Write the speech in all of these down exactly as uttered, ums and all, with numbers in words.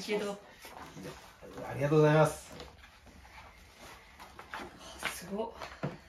けど。 ありがとうございます。 すごっ。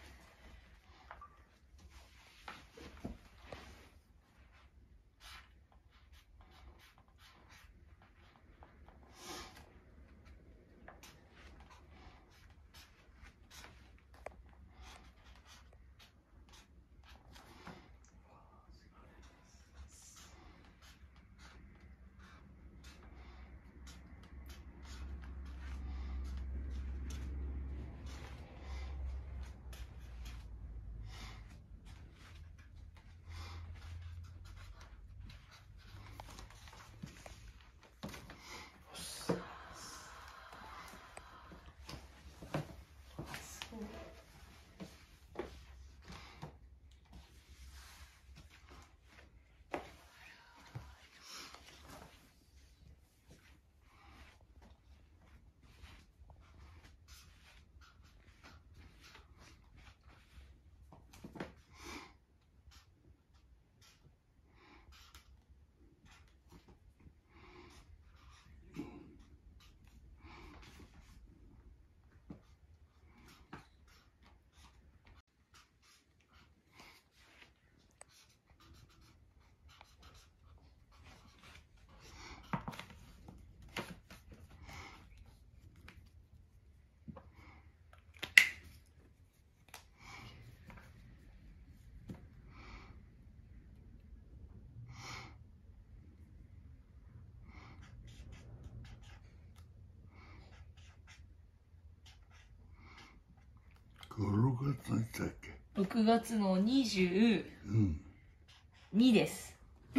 ろくがつのいつだっけ？ ろくがつのにじゅうにです。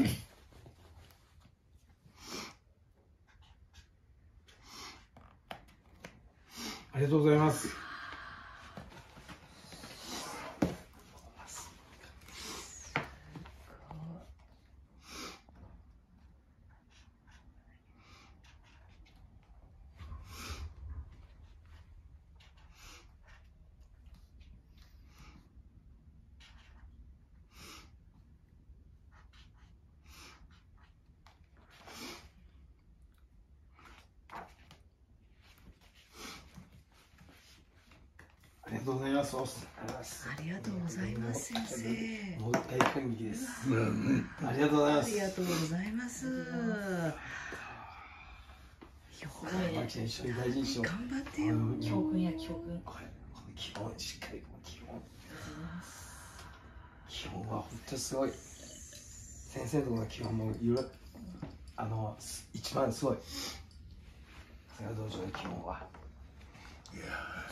ありがとうございます。ありがとうございます。 ありがとうございます、先生。 もう大感激です。ありがとうございます。 ありがとうございます。 マキちゃん一緒に大事にしよう。 頑張ってよ。教訓や教訓。 これ、この基本、しっかりこの基本。基本は本当にすごい。先生のところの基本もいろいろ、あの、一番すごい。長谷川道場の基本は。 いや